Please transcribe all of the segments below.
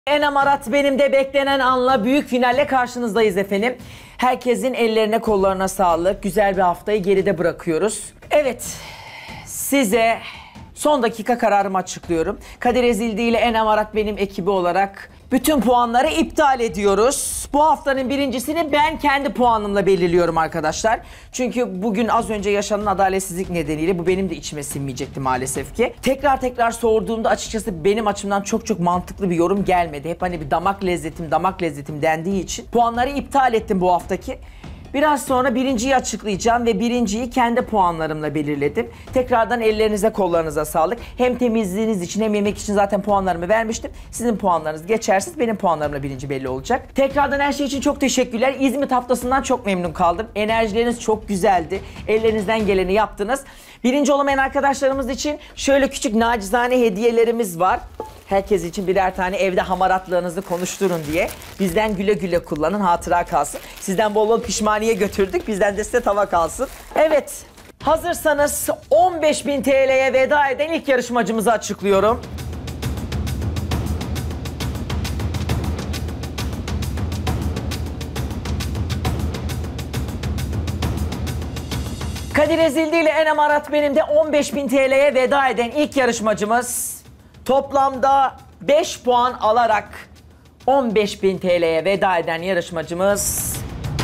Enem Arat benim de beklenen anla büyük finalle karşınızdayız efendim. Herkesin ellerine kollarına sağlık. Güzel bir haftayı geride bırakıyoruz. Evet, size son dakika kararımı açıklıyorum. Kadir Ezildi ile Enem Arat benim ekibi olarak bütün puanları iptal ediyoruz. Bu haftanın birincisini ben kendi puanımla belirliyorum arkadaşlar. Çünkü bugün az önce yaşanan adaletsizlik nedeniyle bu benim de içime sinmeyecekti maalesef ki. Tekrar sorduğumda açıkçası benim açımdan çok mantıklı bir yorum gelmedi. Hep hani bir damak lezzetim dendiği için puanları iptal ettim bu haftaki. Biraz sonra birinciyi açıklayacağım ve birinciyi kendi puanlarımla belirledim. Tekrardan ellerinize kollarınıza sağlık. Hem temizliğiniz için hem yemek için zaten puanlarımı vermiştim. Sizin puanlarınız geçersiz, benim puanlarımla birinci belli olacak. Tekrardan her şey için çok teşekkürler. İzmit haftasından çok memnun kaldım. Enerjileriniz çok güzeldi. Ellerinizden geleni yaptınız. Birinci olamayan arkadaşlarımız için şöyle küçük nacizane hediyelerimiz var. Herkes için birer tane evde hamaratlığınızı konuşturun diye. Bizden güle güle kullanın, hatıra kalsın. Sizden bol bol pişmaniye götürdük, bizden de size tava kalsın. Evet, hazırsanız 15.000 TL'ye veda eden ilk yarışmacımızı açıklıyorum. Kadir Ezildi ile Enem Arat benim de 15.000 TL'ye veda eden ilk yarışmacımız. Toplamda 5 puan alarak 15.000 TL'ye veda eden yarışmacımız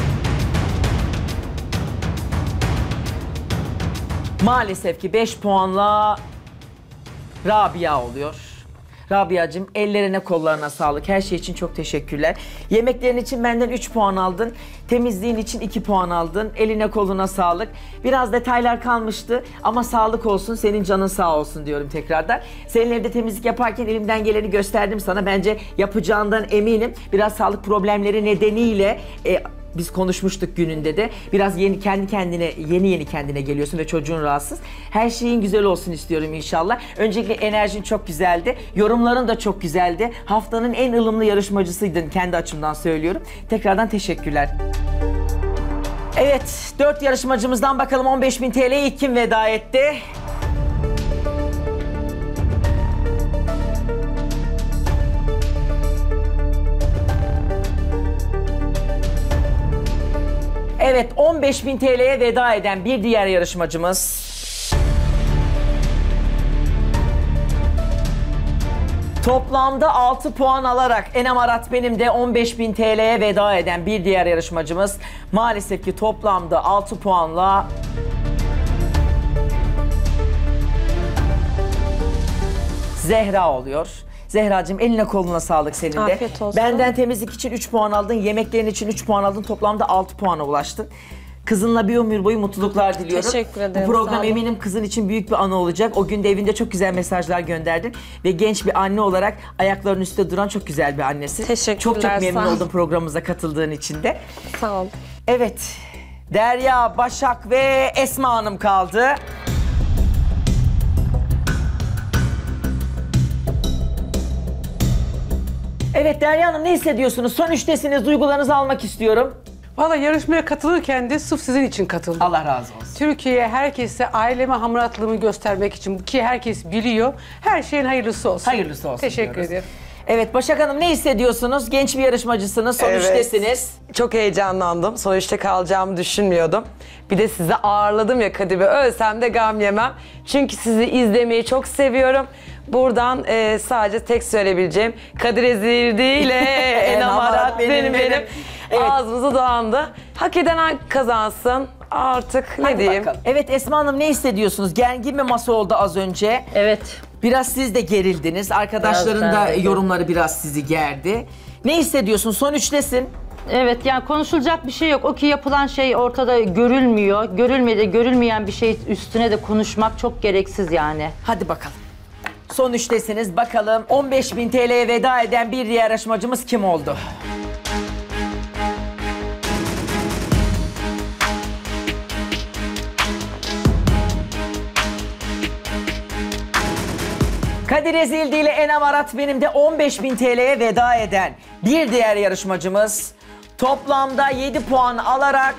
maalesef ki 5 puanla Rabia oluyor. Rabia'cığım ellerine kollarına sağlık. Her şey için çok teşekkürler. Yemeklerin için benden 3 puan aldın. Temizliğin için 2 puan aldın. Eline koluna sağlık. Biraz detaylar kalmıştı ama sağlık olsun, senin canın sağ olsun diyorum tekrardan. Senin evde temizlik yaparken elimden geleni gösterdim sana. Bence yapacağından eminim. Biraz sağlık problemleri nedeniyle biz konuşmuştuk gününde de. Biraz yeni kendine geliyorsun ve çocuğun rahatsız. Her şeyin güzel olsun istiyorum inşallah. Öncelikle enerjin çok güzeldi. Yorumların da çok güzeldi. Haftanın en ılımlı yarışmacısıydın, kendi açımdan söylüyorum. Tekrardan teşekkürler. Evet, 4 yarışmacımızdan bakalım 15.000 TL'ye ilk kim veda etti? Evet, 15.000 TL'ye veda eden bir diğer yarışmacımız. Toplamda 6 puan alarak Enem Arat benim de 15.000 TL'ye veda eden bir diğer yarışmacımız. Maalesef ki toplamda 6 puanla Zehra oluyor. Zehracığım eline koluna sağlık senin de. Afiyet olsun. Benden temizlik için 3 puan aldın, yemeklerin için 3 puan aldın. Toplamda 6 puana ulaştın. Kızınla bir ömür boyu mutluluklar diliyorum. Teşekkür ederim. Bu program eminim kızın için büyük bir anı olacak. O gün de evinde çok güzel mesajlar gönderdin. Ve genç bir anne olarak ayaklarının üstünde duran çok güzel bir annesi. Teşekkürler. Çok memnun sağ ol. oldum programımıza katıldığın için de. Sağ ol. Evet, Derya, Başak ve Esma Hanım kaldı. Evet Derya Hanım, ne hissediyorsunuz? Son üçtesiniz, duygularınızı almak istiyorum. Valla yarışmaya katılırken de sırf sizin için katıldım. Allah razı olsun. Türkiye'ye, herkese aileme hamuratlığımı göstermek için, ki herkes biliyor. Her şeyin hayırlısı olsun. Hayırlısı olsun Teşekkür diyoruz. ederim. Evet Başak Hanım, ne hissediyorsunuz? Genç bir yarışmacısınız, son üçtesiniz. Çok heyecanlandım. Son üçte kalacağımı düşünmüyordum. Bir de sizi ağırladım ya Kadir Bey. Ölsem de gam yemem. Çünkü sizi izlemeyi çok seviyorum. Buradan sadece tek söyleyebileceğim Kadir Ezildi ile Enem Arat benim. Evet. Ağzımıza dolandı. Hak eden kazansın. Artık ne Hadi diyeyim? bakalım. Evet Esma Hanım, ne hissediyorsunuz? Gergin bir masa oldu az önce. Evet. Biraz siz de gerildiniz. Arkadaşların Biraz da ben de. yorumları biraz sizi gerdi. Ne hissediyorsun? Son üçtesin. Evet, yani konuşulacak bir şey yok. O ki yapılan şey ortada görülmüyor. Görülmeyen bir şey üstüne de konuşmak çok gereksiz yani. Hadi bakalım. Son üçtesiniz. Bakalım 15.000 TL'ye veda eden bir diğer yarışmacımız kim oldu? Kadir Ezildi ile Enem Arat benim de 15.000 TL'ye veda eden bir diğer yarışmacımız. Toplamda 7 puan alarak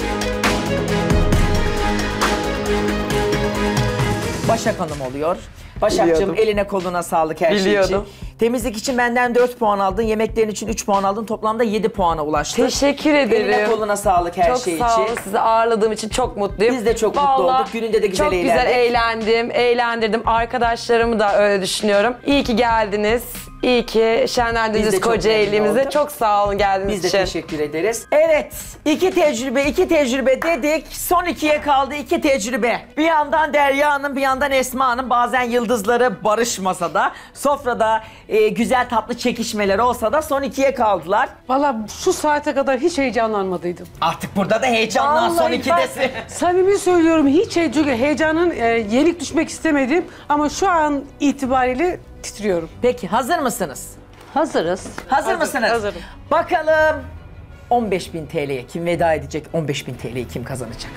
Başak Hanım oluyor. Başakcığım Biliyordum. eline koluna sağlık her şey Biliyordum. için. Temizlik için benden 4 puan aldın. Yemeklerin için 3 puan aldın. Toplamda 7 puana ulaştın. Teşekkür ederim. Eline koluna sağlık her çok şey sağ olun. için. Sizi ağırladığım için çok mutluyum. Biz de çok mutlu Vallahi olduk. Gününde de güzel çok eğlendik. güzel eğlendim, eğlendirdim. Arkadaşlarımı da öyle düşünüyorum. İyi ki geldiniz. İyi ki şenlendiniz Biz de çok Kocaeli'mize. memnun olduk. Çok sağ olun geldiğiniz Biz de için. teşekkür ederiz. Evet, iki tecrübe dedik. Son 2'ye kaldı 2 tecrübe. Bir yandan Derya Hanım, bir yandan Esma Hanım. Bazen yıldızları barışmasa da, sofrada güzel tatlı çekişmeler olsa da son 2'ye kaldılar. Valla şu saate kadar hiç heyecanlanmadıydım. Artık burada da heyecanlan son Vallahi 2'desin. Samimi söylüyorum hiç heyecanın yenik düşmek istemedim ama şu an itibariyle titriyorum. Peki hazır mısınız? Hazırız. Hazır mısınız? hazırım. Bakalım 15.000 TL'ye kim veda edecek? 15.000 TL'yi kim kazanacak?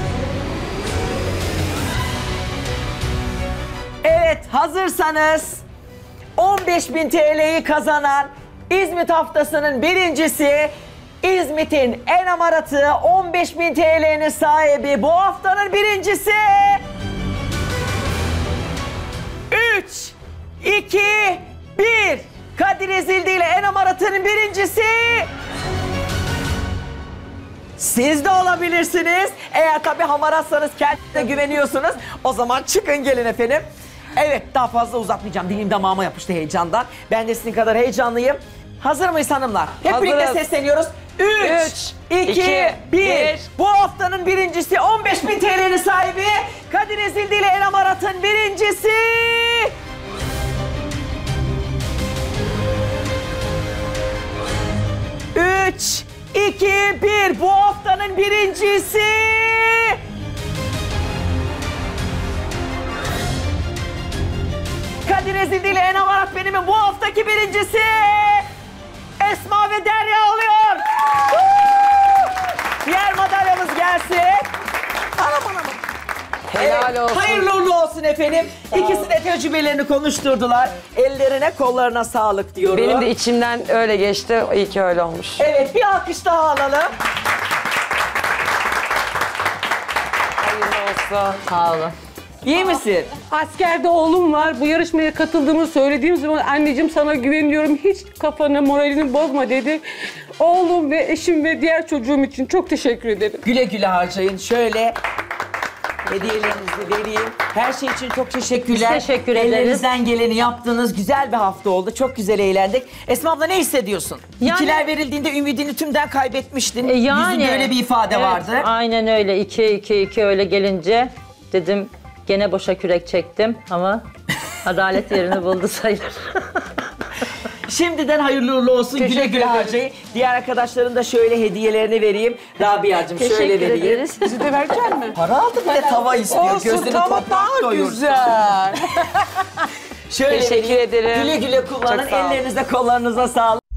Evet, hazırsanız 15.000 TL'yi kazanan İzmit haftasının birincisi, İzmit'in en amaratı 15.000 TL'nin sahibi, bu haftanın birincisi 3, 2, 1. Kadir Ezildi ile en amaratının birincisi siz de olabilirsiniz. Eğer tabii hamaratsanız, kendinize güveniyorsunuz, o zaman çıkın gelin efendim. Evet, daha fazla uzatmayacağım. Dilim damağıma yapıştı heyecandan. Ben de sizin kadar heyecanlıyım. Hazır mıyız hanımlar? Hep birlikte Hazırız. sesleniyoruz. 3, 2, 1. Bu haftanın birincisi, 15.000 TL'nin sahibi, Kadir Ezildi ile en amaratın birincisi... 3, 2, 1. Bu haftanın birincisi... Kadir Ezildi ile en amarat benimin bu haftaki birincisi... Esma ve Derya oluyor. Diğer madalyamız gelsin. Anam. Helal olsun. Hayırlı uğurlu olsun efendim. İkisi de tecrübelerini konuşturdular. Ellerine kollarına sağlık diyorum. Benim de içimden öyle geçti. İyi ki öyle olmuş. Evet, bir alkış daha alalım. Hayırlı olsun. Sağ olun. İyi misin? Askerde oğlum var. Bu yarışmaya katıldığımı söylediğim zaman anneciğim sana güveniyorum. Hiç kafanı, moralini bozma dedi. Oğlum ve eşim ve diğer çocuğum için çok teşekkür ederim. Güle güle harcayın. Şöyle hediyelerinizi vereyim. Her şey için çok teşekkürler. Biz teşekkür ederiz. Ellerinizden geleni yaptınız. Güzel bir hafta oldu. Çok güzel eğlendik. Esma abla ne hissediyorsun? Yani- İkiler verildiğinde ümidini tümden kaybetmiştin. Yüzünde öyle bir ifade evet, vardı. Aynen öyle. 2 öyle gelince dedim gene boşa kürek çektim ama adalet yerini buldu sayılır. Şimdiden hayırlı uğurlu olsun. Güle Teşekkür güle ederim. harcayın. Diğer arkadaşların da şöyle hediyelerini vereyim. Rabia'cığım şöyle Teşekkür vereyim. ederiz. Bizi de verecek mi? Para aldı, bir de tava istiyor. Olsun, Gözünü tamam, toprak daha doyursun. güzel. Şöyle Teşekkür vereyim. ederim. Güle güle kullanın. Çok sağ ol. Ellerinize kollarınıza sağlık.